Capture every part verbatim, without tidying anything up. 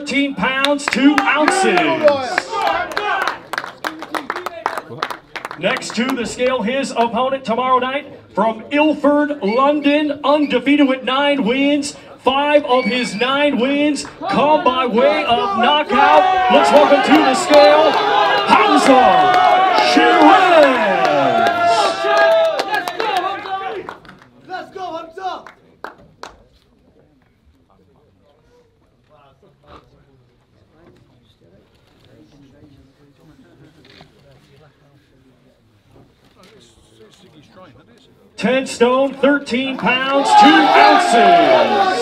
thirteen pounds, two ounces. Next to the scale, his opponent tomorrow night from Ilford, London, undefeated with nine wins. Five of his nine wins come by way of knockout. Let's welcome to the scale, HAMZAH SHEERAZ. Let's go, HAMZAH! ten stone, thirteen pounds, two ounces.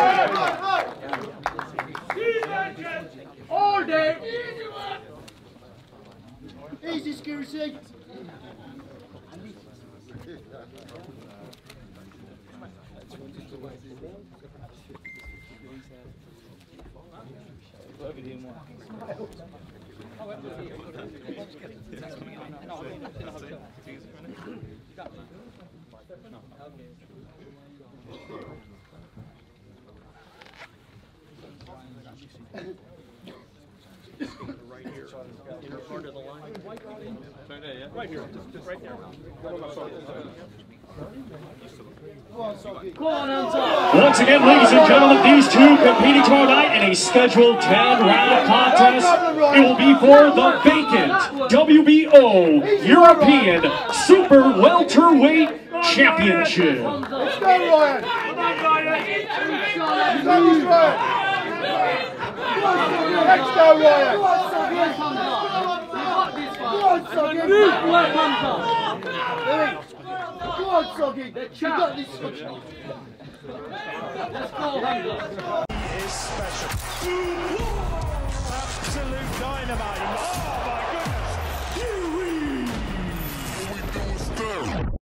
All day. Easy, security. Right here, inner part of the line. Right here, just right there. Once again, ladies and gentlemen, these two competing tomorrow night in a scheduled ten round contest. It will be for the vacant W B O European Super Welterweight Championship. Let's go, Ryan! Let's go, Ryan! Go on, Soggy! You got this. He is special. Absolute dynamite. Oh my goodness. Here we go.